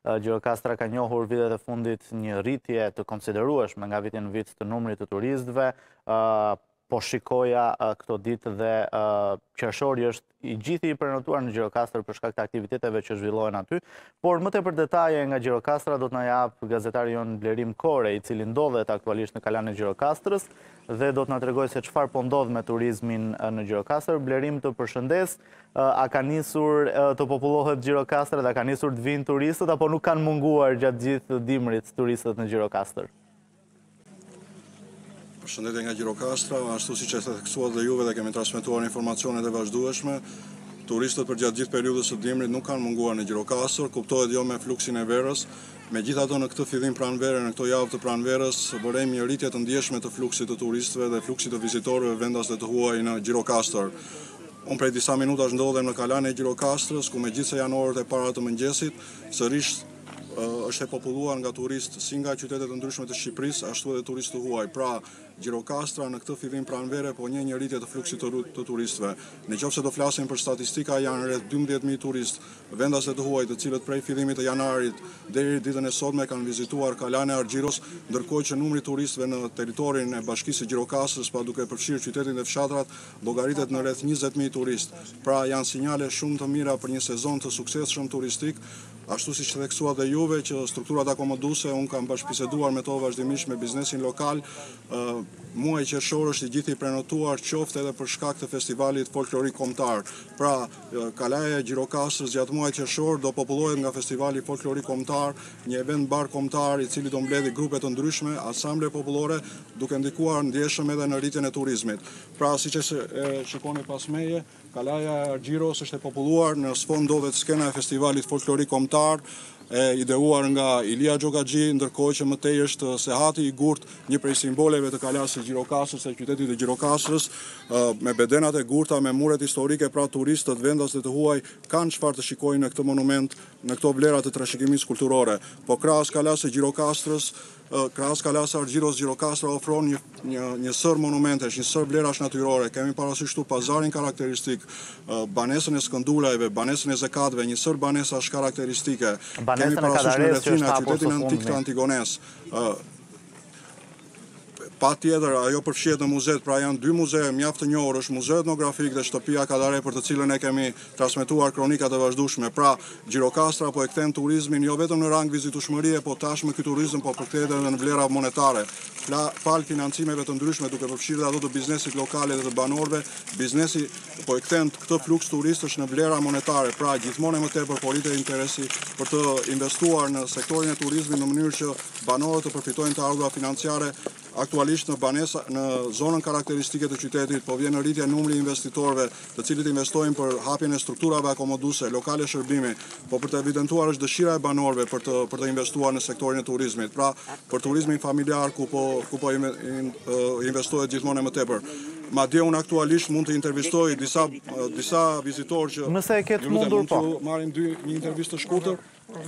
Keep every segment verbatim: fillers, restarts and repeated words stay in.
Gjirokastra ka njohur vitet e fundit një rritje të konsiderueshme nga viti në vit të numrit të turistëve. Po shikoja këto ditë dhe qershori është i gjithë i prenotuar në Gjirokastër për shkak të aktiviteteve që zhvillohen aty, por më tepër detaje nga Gjirokastra do të na jap gazetari jon Blerim Kore, i cili ndodhet aktualisht në kalan e Gjirokastrës dhe do të na tregojë se çfarë po ndodh me turizmin në Gjirokastër. Blerim, të përshëndes. A ka nisur të popullohet Gjirokastra dhe a ka nisur të vinë turistët apo nuk kanë munguar gjatë gjithë dimrit turistët në Gjirokastër? Përshëndetje nga Gjirokastra, ashtu si që e theksuat dhe juve dhe kemi transmetuar informacionet e vazhdueshme, turistët për gjatë gjithë periudhës së dimrit nuk kanë munguar në Gjirokastër, kuptohet jo me fluksin e verës. Megjithatë në këtë fillim pranvere, në këto javë të pranverës, vërejmë një rritje të ndjeshme të fluksit të turistëve dhe fluksit të vizitorëve vendasve të huaj në Gjirokastër. Unë prej disa minutash ndodhem në kalan e Gjirokastrës, ku me gjithë se janë orët e para të mëngjesit, sërish është e populluar nga turistë si nga qytetet të ndryshme të Shqipërisë, ashtu edhe turistë të huaj. Pra, Gjirokastra në këtë fillim pranvere po njeh një rritje të fluksit të turistëve. Nëse do flasim për statistika, janë rreth dymbëdhjetë mijë turistë vendase të huaj, të cilët prej fillimit të janarit deri ditën e sotme kanë vizituar kalan e Argjiros, ndërkohë që numri turistëve në territorin e bashkisë së Gjirokastrës, pa duke përfshirë qytetin dhe fshatrat, llogaritet në rreth njëzet mijë turistë. Pra, janë sinjale shumë të mira për një sezon të suksesshëm turistik. Ashtu si që theksua dhe juve që strukturat akomoduese, unë kam bashkëbiseduar me to vazhdimisht me biznesin lokal. Muaj qershor është i gjithë i prenotuar qoftë edhe për shkak të festivalit folklorik kombëtar. Pra, kalaja e Gjirokastrës gjatë muajit qershor do popullohet nga festivali folklorik kombëtar, një event bar kombëtar i cili do mbledhë grupe të ndryshme, ansamble popullore, duke ndikuar ndjeshëm edhe në rritjen e turizmit. Pra, siç e shikoni pas meje, kalaja e Argjiros është e populluar, në sfond ndodhet skena e festivalit folklorik kombëtar, e ideuar nga Ilia Xhogaxhi, ndërkohë që mëtej është sehati i gurt, një prej simboleve të kalasë së Gjirokastrës, e qytetit të Gjirokastrës, me bedenat e gurta, me muret historike, pra turistët vendaste të huaj kanë çfarë të shikojnë në këtë monument, në këto vlera të trashëgimisë kulturore. Po krahas kalasë së Gjirokastrës, krahas kalasë Argjiros, Gjirokastra ofron një, një, një sër monumentesh, një sër vlerash natyrore. Kemi parasysh këtu pazarin karakteristik, banesën e skëndulajve, banesën e zekatëve, një sër banesash karakteristike. Kemi parasysh në Rethina, qytetin antik të Antigones. Pa tjetër, ajo përfshihet në muzet, pra janë dy muze mjaft të njohur, është Muzeu Etnografik dhe Shtëpia Kadare, për të cilën e kemi transmetuar kronikat e vazhdueshme. Pra, Gjirokastra po e kthen turizmin jo vetëm në rang vizitueshmërie, po tashmë ky turizëm po përkthehet edhe në vlera monetare. Fal financimeve të ndryshme, duke përfshirë ato të biznesit lokale dhe të banorëve, biznesi po e kthen këtë fluks turistësh në vlera monetare. Pra, gjithmonë më tepër po rritet interesi për të investuar në sektorin e turizmit në mënyrë që banorët të përfitojnë të ardhurat financiare. Aktualisht në banesa, në zonën karakteristike të qytetit, po vjen në rritje numri investitorëve, të cilët investojnë për hapjen e strukturave akomoduese, lokale shërbimi, po për të evidentuar është dëshira e banorëve për të për të investuar në sektorin e turizmit. Pra, për turizmin familjar ku po ku po investohet gjithmonë më tepër. Madje unë aktualisht mund të intervistoj disa disa vizitorë që nëse e ketë mundur po. Marrim dy një intervistë të shkurtër.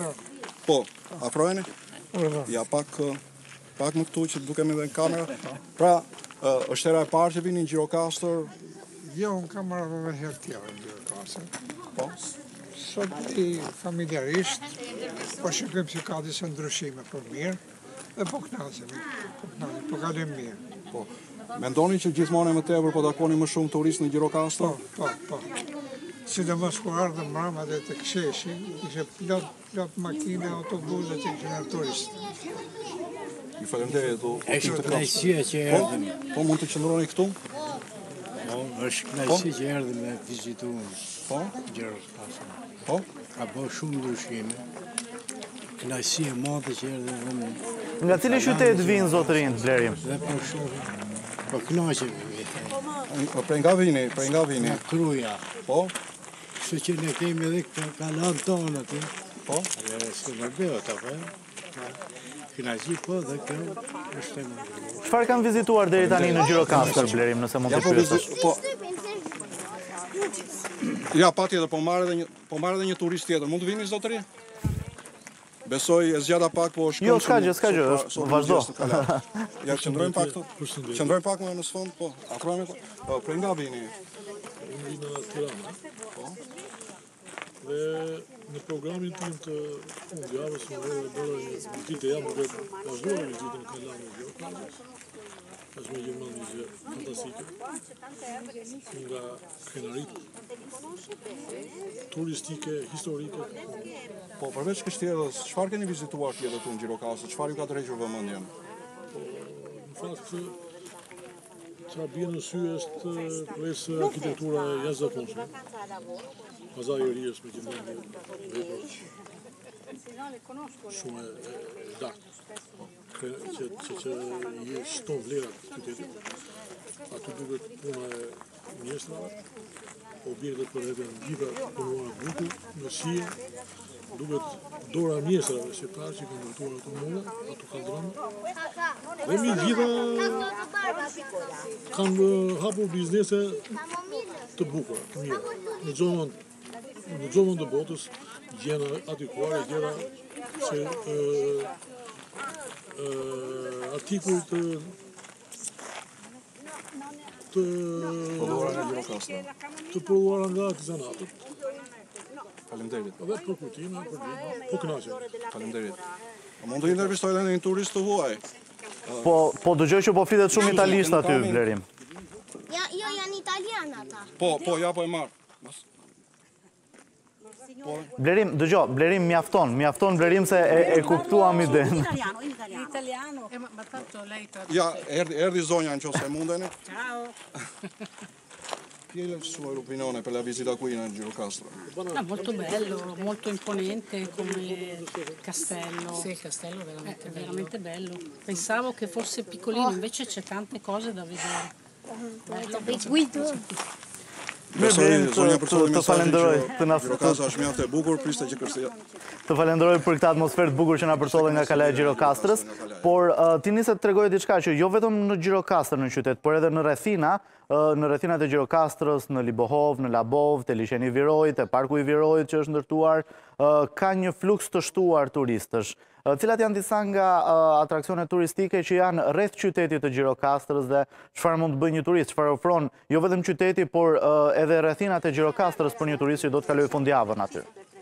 Po, afroheni? Ja pak pak më këtu që dukemi edhe në kamera. Pra, është hera e parë që vini në Gjirokastër? Jo, unë kam marrë edhe herë tjetër në Gjirokastër. Po? Sot i familjarisht, po shikojmë se ka disa ndryshime për mirë, dhe po knasemi, po knasemi, po kalim mirë. Po. Mendoni që gjithmonë më tepër po takoni më shumë turistë në Gjirokastër? Po, po, po. Sidomos ku ardhëm mbrëmja dhe të Ksheshi, ishte plot, plot makine, autobuse që kishin turistë. Ju falenderoj do. Është kënaqësia që erdhëm. Po mund të qëndroni këtu? Po, është kënaqësi që erdhëm me vizituar. Po? Gjirokastër. Po? Ka bërë shumë ndryshime. Kënaqësi e madhe që erdhëm. Nga cili qytet vinë zotërinj, Blerim? Dhe po shumë. Po kënaqemi. Prej nga vini, prej nga vini. Nga Kruja. Po? Kështu që ne kemi edhe këtë kalan tonë aty. Po? Dhe së në bëhet, apo? Kënaqësi po dhe kjo është e madhe. Çfarë kanë vizituar deri tani në Gjirokastër, Blerim, nëse mund të pyesësh? Po. Ja, patjetër, po marrë edhe një po marrë edhe një turist tjetër. Mund të vini zotëri? Besoj e zgjata pak, po shkon. Jo, s'ka gjë, s'ka gjë, vazhdo. Ja qëndrojmë pak këtu. Qëndrojmë pak më në sfond, po. Afrohemi. Po, prej nga vini? Unë vini në Tiranë. Po. Dhe në programin tim të fundjavës më vërë bërë një vizitë jam dhe vazhdojnë vizitën në Kalan e Gjirokastër. Është me gjithmonë një gjë fantastike. Nga krenaritë turistike, historike. Po, përveç kështjerës, çfarë keni vizituar tjetër tu në Gjirokastër? Çfarë ju ka tërhequr vëmendjen? Po, në fakt, çfarë bie në sy është presë arkitektura e jashtëzakonshme. Pazari i Rijës me gjithmonë vepër shumë e lartë, që, që, që i shton vlerat qytetit. Aty duket puna e mjestrave, objektet për edhe në gjitha punuara bukur, në shije, duket dora mjestrave shqiptarë që kanë ndërtuar ato mure, ato kaldronë. Dhe mi gjitha kanë hapur biznese të bukura, të mira. Në zonën në zonën të botës gjena atikuare, gjena që artikuj të të të prodhuara nga artizanatët. Faleminderit. Edhe për kujtime, për gjithë, po kënaqem. Faleminderit. Mund të intervistoj edhe një turist të huaj? Po, po dëgjoj që po flitet shumë italisht aty, Blerim. Ja, jo, janë italian ata. Po, po, ja po e marr. Blerim, dëgjo, Blerim mjafton, mjafton Blerim se e, e kuptuam idenë. Italiano, italiano. Italiano. Eh, ma, ma tanto lei Ja, erdi, erdi zonja nëse mundeni. Ciao. Qual è il suo opinione per la visita qui in Gjirokastër? No, molto bello, molto imponente come castello. Sì, il castello è veramente, bello. veramente bello. Pensavo che fosse piccolino, invece c'è tante cose da vedere. Besoj, zonja për çdo të falenderoj të na Gjirokastra është mjaft e bukur, priste që kërsia. Të falenderoj për këtë atmosferë të bukur që na përsolli nga Kalaja e Gjirokastrës, por uh, ti nisi të tregoje diçka që jo vetëm në Gjirokastër në qytet, por edhe në rrethina, uh, në rrethinat e Gjirokastrës, në Libohov, në Labov, te liçeni i Virojit, te parku i Virojit që është ndërtuar, uh, ka një fluks të shtuar turistësh. Uh, cilat janë disa nga uh, atraksionet turistike që janë rreth qytetit të Gjirokastrës dhe çfarë mund të bëjë një turist, çfarë ofron jo vetëm qyteti, por uh, edhe rrethinat e Gjirokastrës për një turist që do të kalojë fundjavën aty.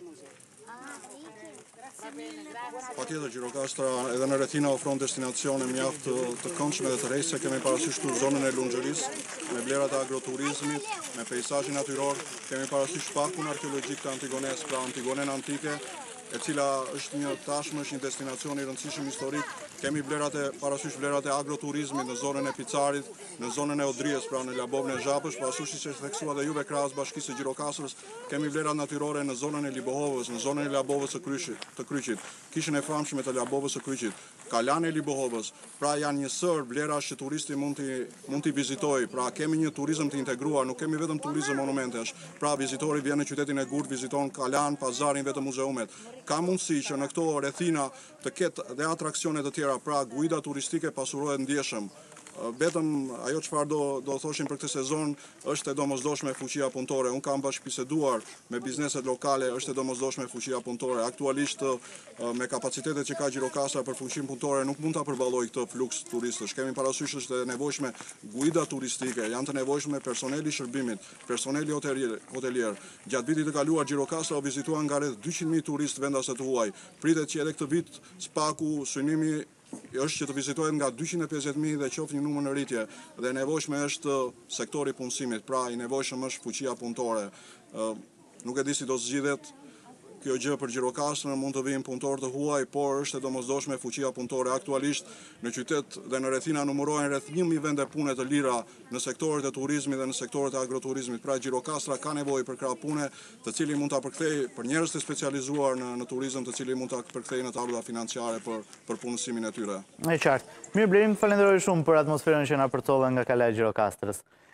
Patjetër, Gjirokastra edhe në rrethina ofron destinacione mjaft të, të këndshme dhe të rejse. Kemi parasysh këtu zonën e Lungjerisë, me vlerat e agroturizmit, me peizazhin natyror. Kemi parasysh parkun arkeologjik të Antigones, pra Antigonen antike, e cila është një tashmë, është një destinacion i rëndësishëm historik. Kemi vlerat e parasysh vlerat e agroturizmit në zonën e Picarit, në zonën e Odrijës, pra në Labovën e Zhapës, parasysh që është theksua dhe juve krahas Bashkisë së Gjirokastrës. Kemi vlerat natyrore në zonën e Libohovës, në zonën e Labovës së Kryqit, të Kryqit, kishën e famshme të Labovës së Kryqit, Kalani e Libohovës. Pra janë një sër vlerash që turisti mund t'i mund t'i vizitojë. Pra kemi një turizëm të integruar, nuk kemi vetëm turizëm monumentesh. Pra vizitori vjen në qytetin e Gurt, viziton Kalan, pazarin, vetëm muzeumet. Ka mundësi që në këto rrethina të ketë dhe atraksione të tjera, pra guida turistike pasurohet ndjeshëm. Vetëm ajo çfarë do do thoshim për këtë sezon është e domosdoshme fuqia punëtore. Unë kam bashkëbiseduar me bizneset lokale, është e domosdoshme fuqia punëtore. Aktualisht me kapacitetet që ka Gjirokastra për fuqinë punëtore nuk mund ta përballoj këtë fluks turistësh. Kemi parasysh është e nevojshme guida turistike, janë të nevojshme personeli i shërbimit, personeli hotelier, hotelier. Gjatë vitit të kaluar Gjirokastra u vizituan nga rreth dyqind mijë turistë vendase të huaj. Pritet që edhe këtë vit spaku, synimi është që të vizitohet nga dyqind e pesëdhjetë mijë dhe qoftë një numër në rritje, dhe nevojshme është sektori punësimit, pra i nevojshëm është fuqia punëtore. Nuk e di si do zgjidhet kjo gjë për Gjirokastrën, mund të vinë punëtorë të huaj, por është e domosdoshme fuqia punëtore. Aktualisht në qytet dhe në rrethina numërohen rreth një mijë vende pune të lira në sektorët e turizmit dhe në sektorët e agroturizmit. Pra Gjirokastra ka nevojë për krah pune, të cili mund ta përkthejë për njerëz të specializuar në, në turizëm, të cili mund ta përkthejë në të ardhurat financiare për për punësimin e tyre. E qartë. Mirë Blerim, falenderoj shumë për atmosferën që na përcollën nga Kalaja e Gjirokastrës.